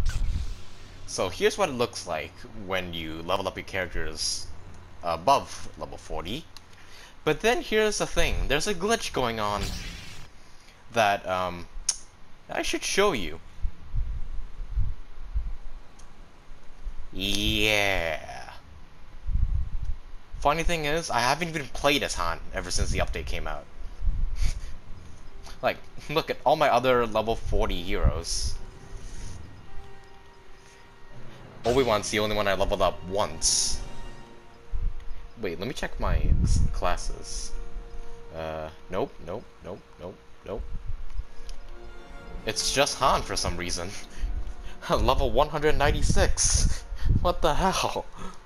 So here's what it looks like when you level up your characters above level 40. But then here's the thing, there's a glitch going on that I should show you. Yeah. Funny thing is, I haven't even played as Han ever since the update came out. Like, look at all my other level 40 heroes. Obi-Wan's the only one I leveled up once. Wait, let me check my classes. Nope, nope, nope, nope, nope. It's just Han for some reason. Level 196. What the hell?